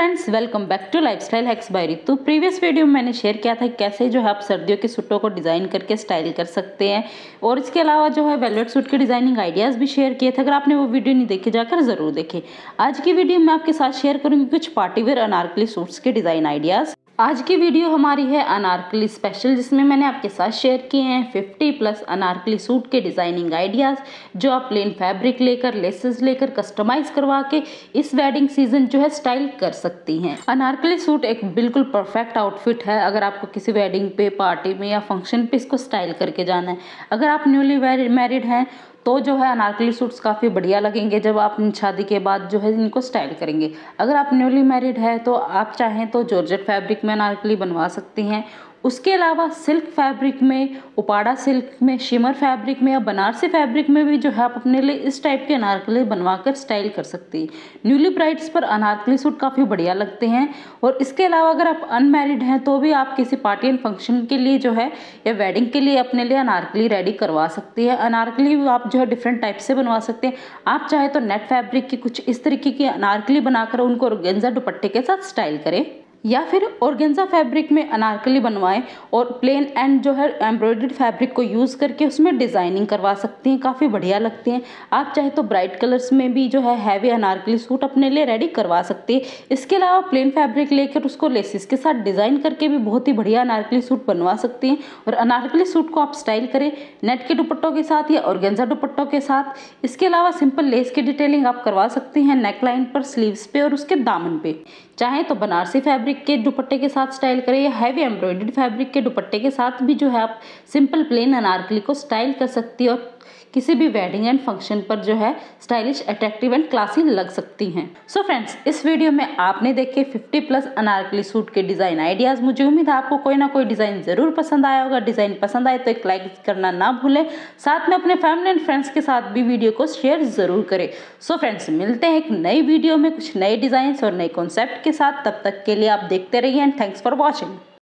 Friends, welcome back to lifestyle hacks by Ritu. Previous video में मैंने share किया था कैसे जो है आप सर्दियों के सूटों को डिज़ाइन करके स्टाइल कर सकते हैं, और इसके अलावा जो है वेलवेट सूट के डिज़ाइनिंग आइडियाज़ भी शेयर किए थे। अगर आपने वो वीडियो नहीं देखी जाकर ज़रूर देखें। आज की वीडियो में आपके साथ शेयर करूँगी कुछ पार्टीवेयर अनारकली सूट्स के डिज़ाइन आइडियाज़। आज की वीडियो हमारी है अनारकली स्पेशल, जिसमें मैंने आपके साथ शेयर किए हैं 50+ अनारकली सूट के डिज़ाइनिंग आइडियाज़, जो आप प्लेन फैब्रिक लेकर लेसेस लेकर कस्टमाइज़ करवा के इस वेडिंग सीजन जो है स्टाइल कर सकती हैं। अनारकली सूट एक बिल्कुल परफेक्ट आउटफिट है अगर आपको किसी वेडिंग पे, पार्टी में या फंक्शन पे इसको स्टाइल करके जाना है। अगर आप न्यूली मैरिड हैं तो जो है अनारकली सूट्स काफ़ी बढ़िया लगेंगे जब आप शादी के बाद जो है इनको स्टाइल करेंगे। अगर आप न्यूली मैरिड है तो आप चाहें तो जॉर्जेट फैब्रिक में अनारकली बनवा सकती हैं। उसके अलावा सिल्क फैब्रिक में, उपाड़ा सिल्क में, शिमर फैब्रिक में या बनारसी फैब्रिक में भी जो है आप अपने लिए इस टाइप के अनारकली बनवाकर स्टाइल कर सकती हैं। न्यूली ब्राइड्स पर अनारकली सूट काफ़ी बढ़िया लगते हैं। और इसके अलावा अगर आप अनमैरिड हैं तो भी आप किसी पार्टी एंड फंक्शन के लिए जो है या वेडिंग के लिए अपने लिए अनारकली रेडी करवा सकती है। अनारकली आप जो है डिफरेंट टाइप से बनवा सकते हैं। आप चाहे तो नेट फैब्रिक की कुछ इस तरीके की अनारकली बनाकर उनको ऑर्गेन्जा दुपट्टे के साथ स्टाइल करें, या फिर ऑर्गेन्जा फैब्रिक में अनारकली बनवाएं और प्लेन एंड जो है एम्ब्रॉयडर्ड फैब्रिक को यूज़ करके उसमें डिज़ाइनिंग करवा सकती हैं। काफ़ी बढ़िया लगती हैं। आप चाहे तो ब्राइट कलर्स में भी जो है हैवी अनारकली सूट अपने लिए रेडी करवा सकती है। इसके अलावा प्लेन फैब्रिक लेकर उसको लेसिस के साथ डिज़ाइन करके भी बहुत ही बढ़िया अनारकली सूट बनवा सकती हैं। और अनारकली सूट को आप स्टाइल करें नेट के दुपट्टों के साथ या ऑर्गेन्जा दुपट्टों के साथ। इसके अलावा सिंपल लेस की डिटेलिंग आप करवा सकती हैं नेक लाइन पर, स्लीव्स पे और उसके दामन पे। चाहे तो बनारसी फैब्रिक के दुपट्टे के साथ स्टाइल करें या हैवी एम्ब्रॉयडर्ड फैब्रिक के दुपट्टे के साथ भी जो है आप सिंपल प्लेन अनारकली को स्टाइल कर सकती है और किसी भी वेडिंग एंड फंक्शन पर जो है स्टाइलिश, अट्रैक्टिव एंड क्लासी लग सकती हैं। सो फ्रेंड्स, इस वीडियो में आपने देखे 50+ अनारकली सूट के डिज़ाइन आइडियाज़। मुझे उम्मीद है आपको कोई ना कोई डिज़ाइन ज़रूर पसंद आया होगा। डिज़ाइन पसंद आए तो एक लाइक करना ना भूलें, साथ में अपने फैमिली एंड फ्रेंड्स के साथ भी वीडियो को शेयर ज़रूर करें। सो फ्रेंड्स, मिलते हैं एक नई वीडियो में कुछ नए डिज़ाइंस और नए कॉन्सेप्ट के साथ। तब तक के लिए आप देखते रहिए एंड थैंक्स फॉर वॉचिंग।